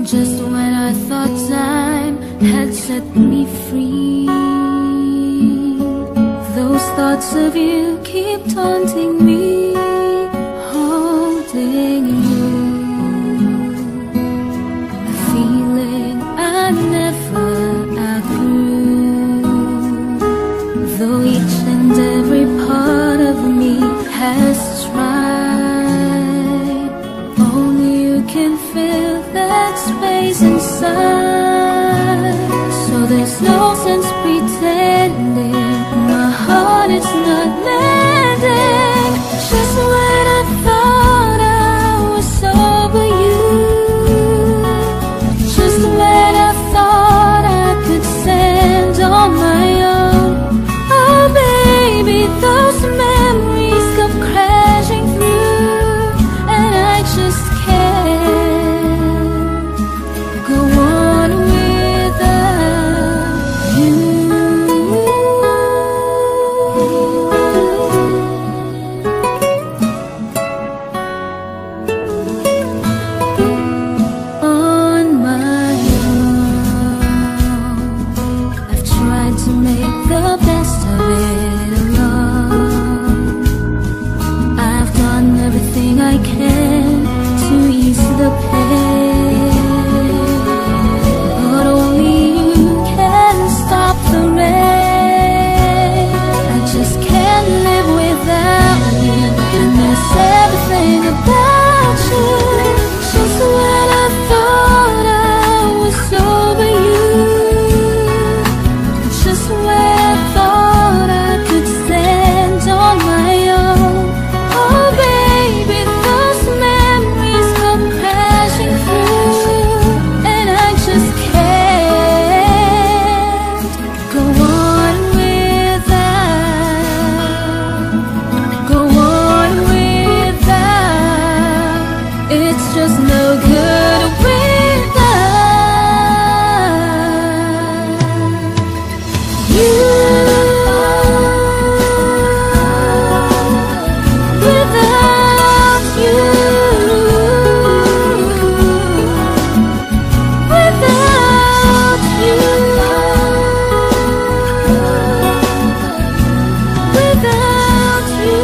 Just when I thought time had set me free, those thoughts of you keep taunting me, holding you, a feeling I never outgrew. Though each and every part of me has tried, only you can fill that space inside. So there's no sense pretending my heart is not mending. Just when I thought I was over you, just when I thought I could stand on my own, oh baby, those memories come crashing through, and I just can't go on without you. On my own, I've tried to make the best of it alone. I've done everything I can to ease the pain, but only you can stop the rain. I just can't live without you, and miss everything about you. Just when I thought I was over you, just when I thought I could stand on my own, oh baby, those memories come crashing through, and I just can't go on without. It's just no good without you. Without you, without you, without you.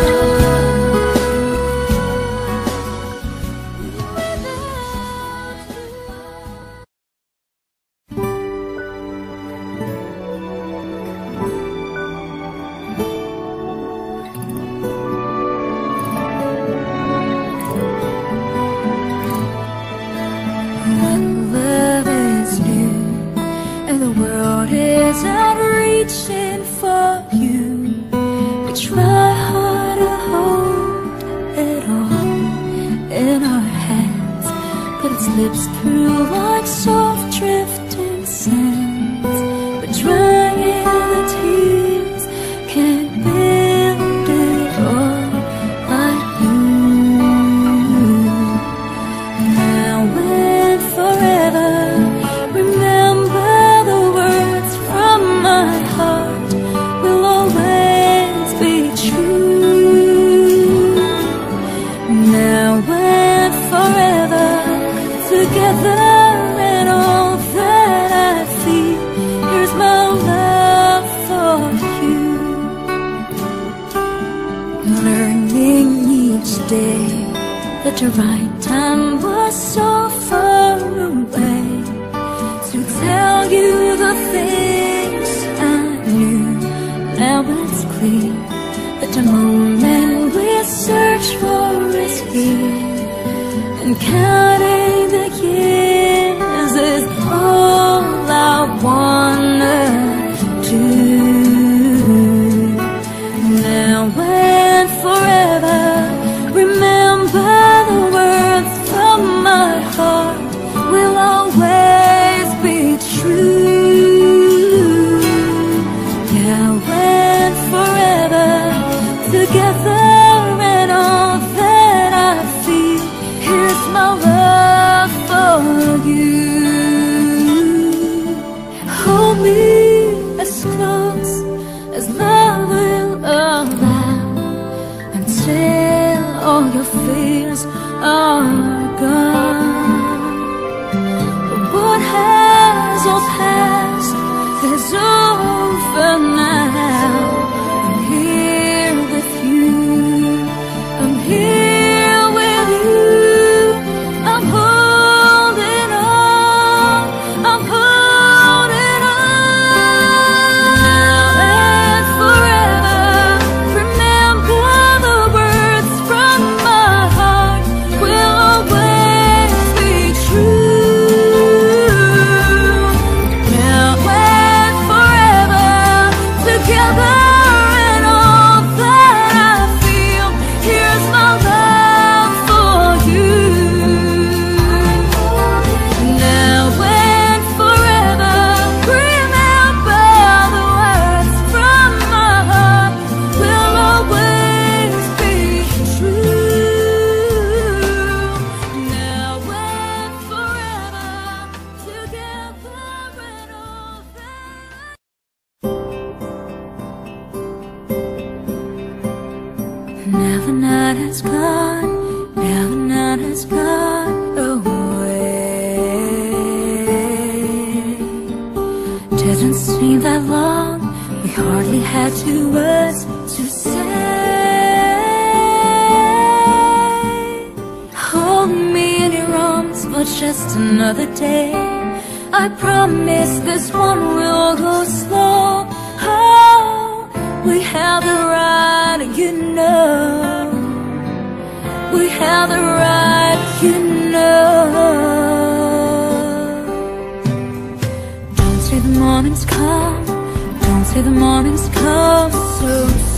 When love is new and the world is out reaching for you, we try hard to hold it all in our hands, but it slips through like soft drifting sands. But drying the tears can't build it all like you. Now and forever, remember the words from my heart will always be true. Now and forever, together and all that I feel, here's my love for you. Learning each day that the right time was so far away to tell you the things I knew. Now it's clear that the moment we search for is here, and counting the years is all I wanna do. Now and forever, remember the words from my heart will always be true. Now and forever, together and all that I feel, here's my love for you. Hold me as close as love will allow, until all your fears are gone. the night has gone, now the night has gone away. Didn't seem that long, we hardly had 2 words to say. Hold me in your arms for just another day. I promise this one will go slow. Oh, we have the right, you know. We have the right, you know. Don't say the morning's come, don't say the morning's come so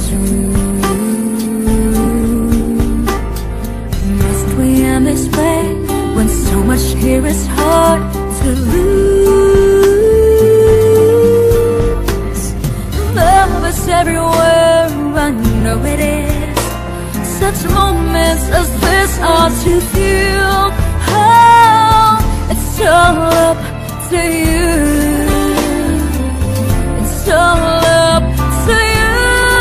soon. Must we end this way when so much here is hard to lose? Love is everywhere, I know it is. Such moments as this are too few. Oh, it's all up to you. It's all up to you.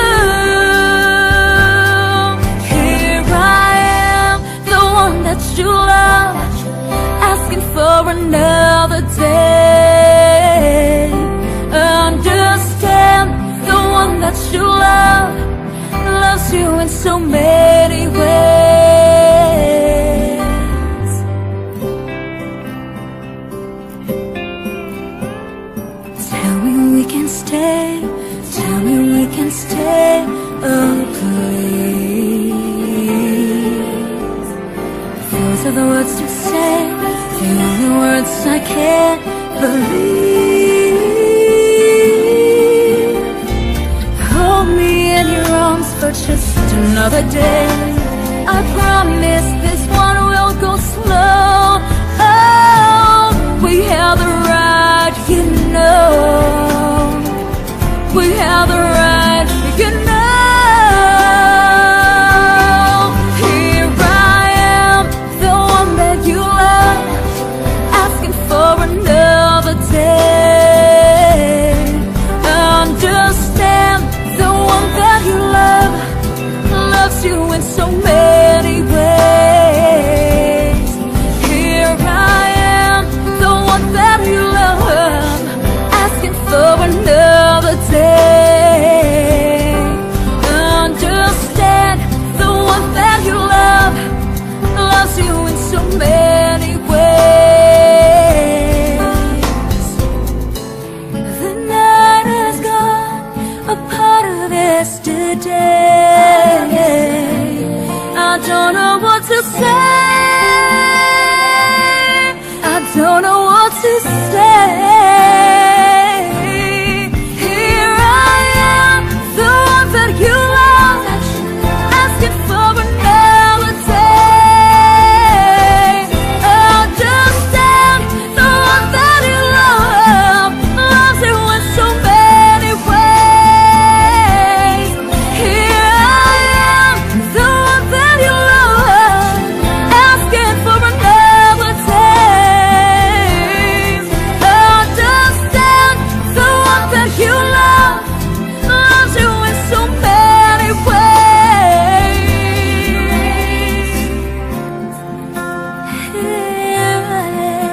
Here I am, the one that you love, asking for another day. Understand, the one that you love loves you in so many ways. Tell me we can stay, tell me we can stay, oh please. Those are the words to say, the only words I can't believe. Hold me in your arms for just another day. I promise this one will go slow. Oh, we have the right, you know. We have the right, you know. Here I am, the one that you love, asking for another day. Understand, the one that you love loves you in so many ways. Here I am, the one that you love, asking for another day. Understand, the one that you love loves you in so many ways. The night has gone, a part of yesterday. I don't know what to say, I don't know what to say. Here I am, the one that you love, asking for another day. Understand, the one that you love loves you in so many ways. Here I am, the one that you love, asking for another day. Understand, the one that you love loves you in so many ways. Here I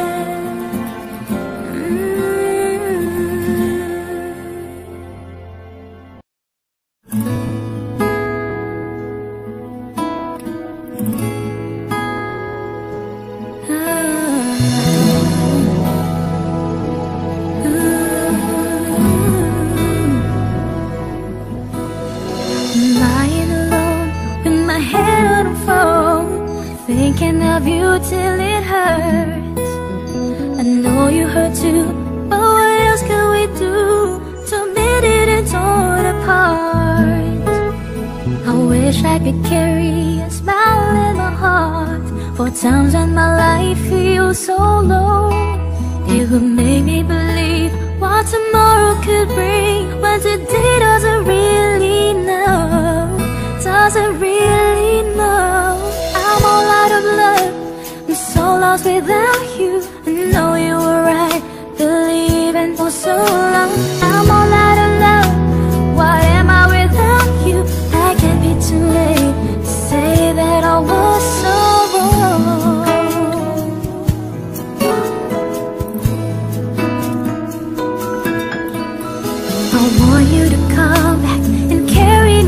lying alone with my head on the phone, thinking of you till it hurts. I know you hurt too, but what else can we do to mend it and torn apart? I wish I could carry a smile in my heart for times when my life feels so low. It would make me believe what tomorrow could bring, when today doesn't really know, doesn't really know. I'm all out of love, I'm so lost without you. I know you were right, believing for so long. I'm all out of love, why am I without you? I can't be too late to say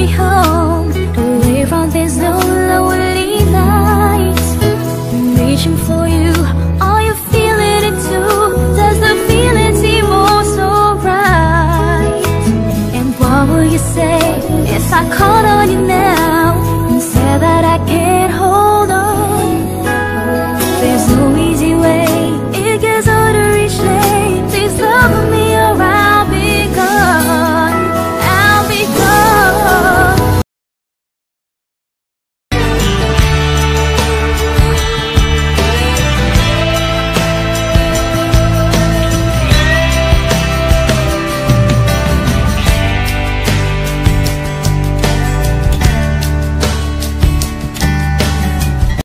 home, away from this lonely night, reaching for